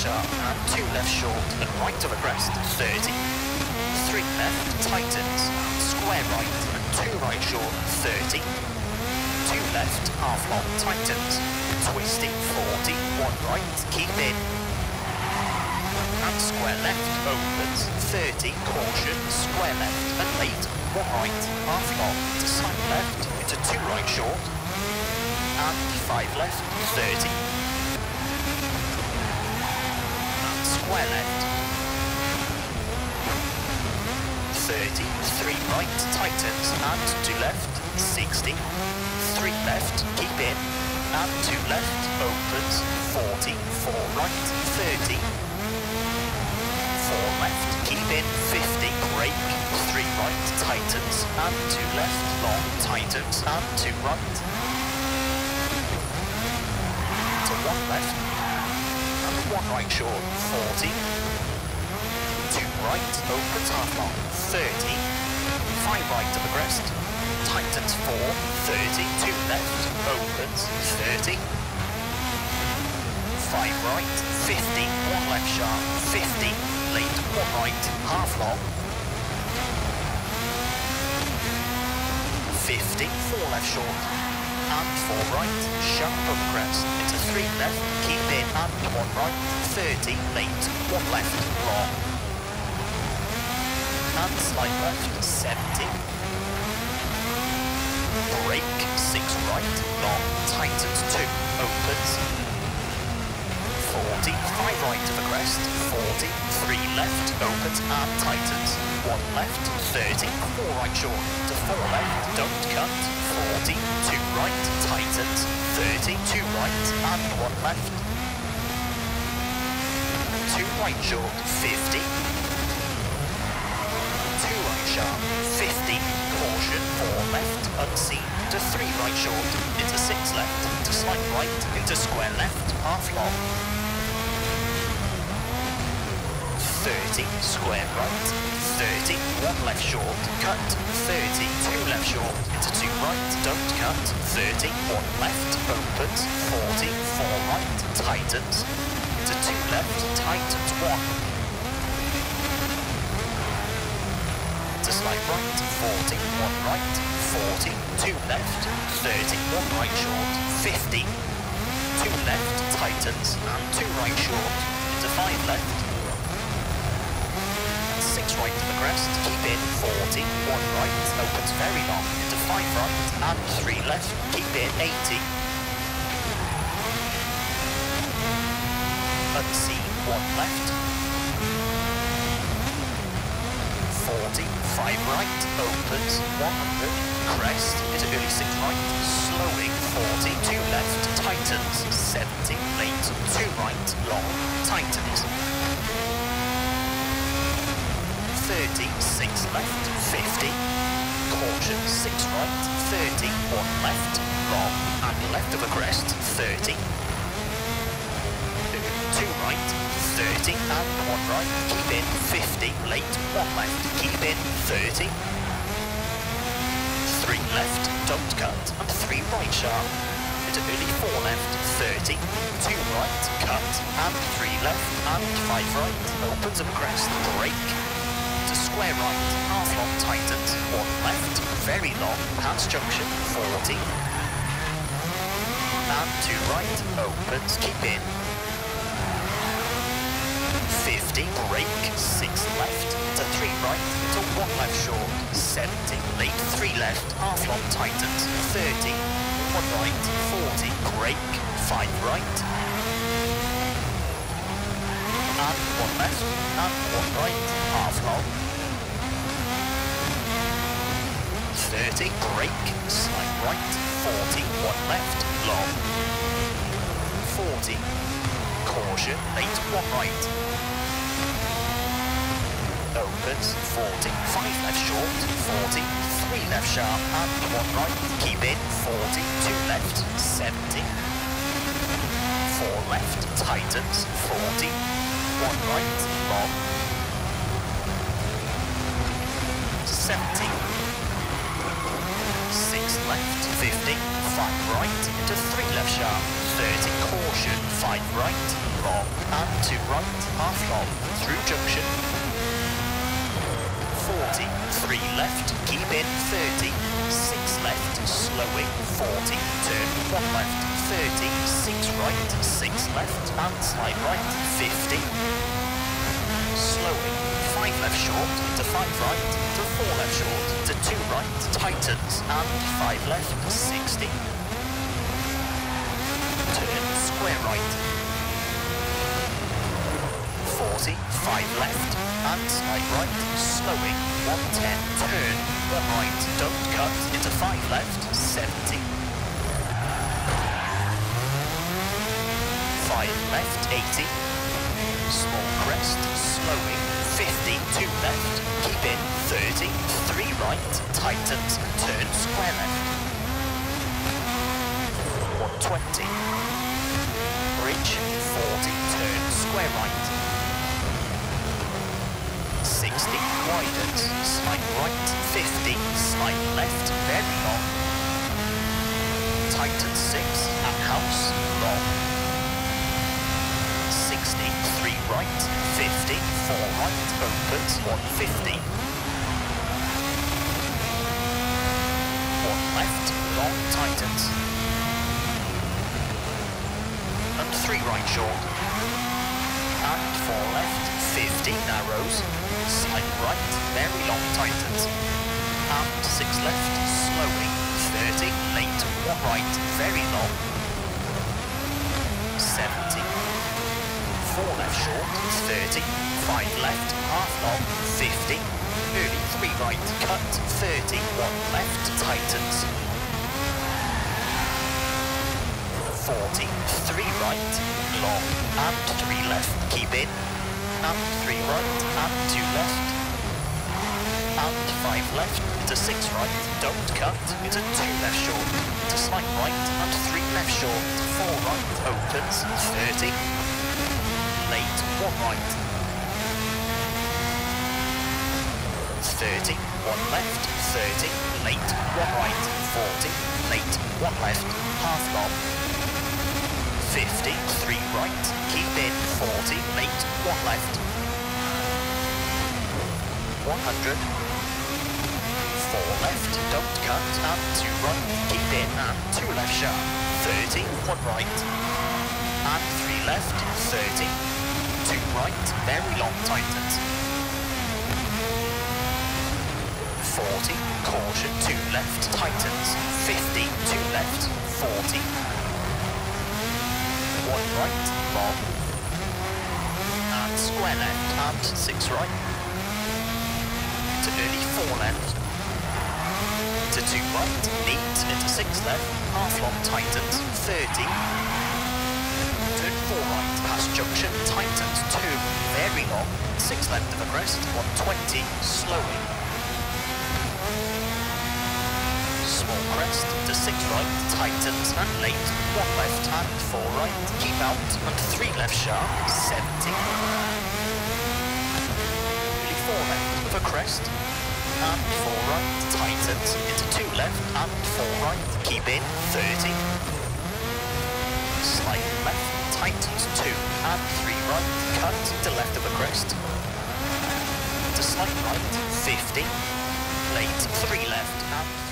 sharp and 2 left short and right of a crest, 30. 3 left, tightens, square right and 2 right short, 30. 2 left, half long, tightens, twisting, 40, 1 right, keep in. And square left, opens, 30, caution, square left and late, 1 right, half long, to side left, into 2 right short, and 5 left, 30. And square left, 30, 3 right, tightens, and 2 left, 60. 3 left, keep in, and 2 left, opens, 40, 4 right, 30. 4 left, keep in, 50, brake, 3 right, tightens, and 2 left, long, tightens, and 2 right. To 1 left, and 1 right short, 40. 2 right, opens half long, 30. 5 right to the crest, tightens 4, 30, 2 left, opens, 30. 5 right, 50, 1 left sharp, 50, late, 1 right, half long. 50, 4 left short, and 4 right, sharp of the crest, into 3 left, keep in, and 1 right, 30, late, 1 left, long. And slight left, 70. Brake, 6 right, long, tightens 2, opens. 40, 5 right to the crest, 40, 3 left, opens and tightens. 1 left, 30, 4 right short, to 4 left, don't cut. 40, 2 right, tightens. 30, 2 right, and 1 left. 2 right short, 50. 2 right sharp, 50, caution, 4 left, unseen, to 3 right short, into 6 left, to slight right, into square left, half long. 30, square right, 30, 1 left short, cut, 30, 2 left short, into 2 right, don't cut, 30, 1 left, opens, 40, 4 right, tightens, to 2 left, tightens 1. To slight right, 40, 1 right, 40, 2 left, 30, 1 right short, 50, 2 left, tightens, and 2 right short, into 5 left, 6 right to the crest, keep in, 40, 1 right, opens very long, into 5 right, and 3 left, keep in, 80. Unseen, 1 left, 40, 5 right, opens, 100, crest, into early 6 right, slowing, 40, 2 left, tightens, 70, late, 2 right, long, tightens. 30, 6 left, 50, caution, 6 right, 30, 1 left, long, and left of a crest, 30. 2 right, 30, and 1 right, keep in, 50, late, 1 left, keep in, 30. 3 left, don't cut, and 3 right sharp, into early 4 left, 30, 2 right, cut, and 3 left, and 5 right, opens of a crest, brake, to square right, half long, tightens, 1 left, very long, past junction, 40, and 2 right, opens, keep in, 50, brake, 6 left, to 3 right, to 1 left short, 70, late, 3 left, half long, tightens, 30, 1 right, 40, brake, 5 right, and 1 left, and 1 right, half long, 30, brake, slight right, 40, 1 left, long, 40, caution, late, 1 right, opens, 40, 5 left short, 40, 3 left sharp, and 1 right, keep in, 40, 2 left, 70, 4 left, tightens, 40, 1 right, long, 70, 6 left, 50, 5 right, into 3 left sharp, 30, caution, 5 right, long, and 2 right, half long, through junction. 40, 3 left, keep in, 30, 6 left, slowing, 40, turn 1 left, 30, 6 right, 6 left, and slide right, 50. Slowing, 5 left short, to 5 right, to 4 left short, to 2 right, tightens, and 5 left, 60. Turn square right. 40, 5 left, and slide right, slowing, 110, turn, 1 right, don't cut, into 5 left, 70. 5 left, 80. Small crest, slowing, 50, 2 left, keep in, 30, 3 right, tightens, turn square left. 120. Bridge, 40, turn square right. 60, widens, slide right, 50, slide left, very long. Tightens 6, at house, long. 60, 3 right, 50, 4 right, opens, 150. 1 left, long, tightens. And 3 right short. And 4 left, 50, narrows. Slide right, very long, tightens. And 6 left, slowing, 30, late, 1 right, very long. 70. 4 left short, 30, 5 left, half long, 50, early 3 right, cut, 30, 1 left, tightens. 40, 3 right, long, and 3 left, keep in, and 3 right, and 2 left, and 5 left, to 6 right, don't cut, into 2 left short, to slide right, and 3 left short, 4 right, opens, 30, late, 1 right. 30, 1 left, 30, late, 1 right, 40, late, 1 left, half long. 50, 3 right, keep in, 40, late, 1 left. 100. 4 left, don't cut, and 2 right, keep in, and 2 left sharp. 30, 1 right, and 3 left, 30. 2 right, very long, tightens. 40, caution, 2 left, tightens. 50, 2 left, 40. 1 right, long. And square left, and 6 right. To early 4 left. To 2 right, neat, into 6 left, half long, tightens. 30. Turn 4 right, past junction, tightens, 2, very long, 6 left of a crest, 120, slowing. Small crest, to 6 right, tightens, and late, 1 left, and 4 right, keep out, and 3 left sharp, 70. Really 4 left of a crest, and 4 right, tightens, into 2 left, and 4 right, keep in, 30. Slide left, tightens 2, and 3 right, cut to left of a crest. To slide right, 50, late, 3 left, and